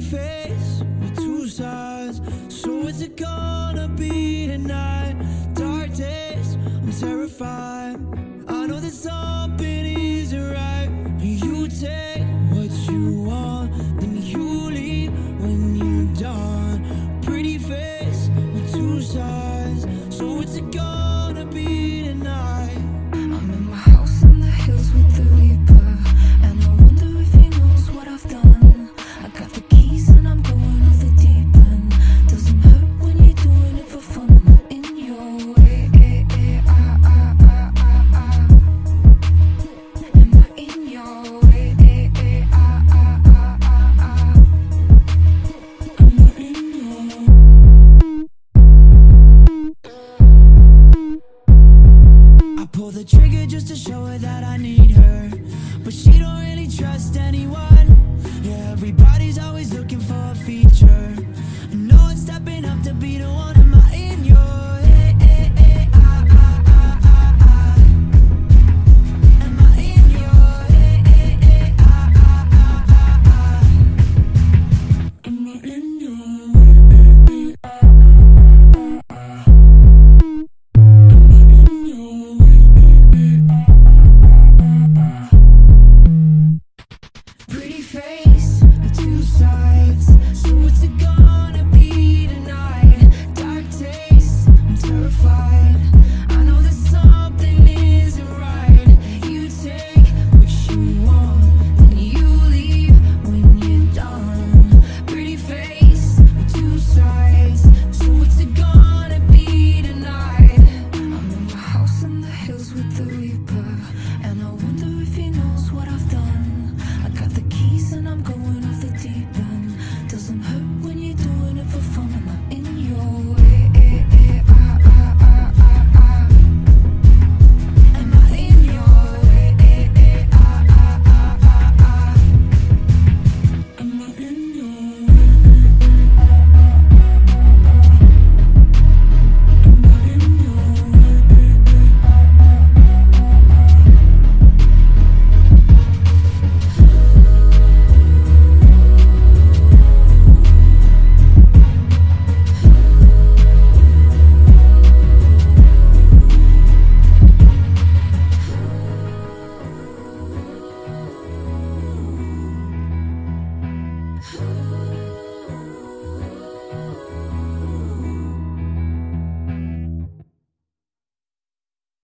face with two sides. So what's it gonna be tonight? Dark days, I'm terrified. I know that something isn't right. You take what you want, then you leave when you're done. Pretty face with two sides. So what's it gonna be tonight? I'm in my house in the hills with the Reaper, and I wonder if he knows what I've done. I got the keys and I'm going off the deep end. Doesn't hurt when you're doing it for fun. I'm in your way, Am I in your way, Am I in your I pull the trigger just to show her that I need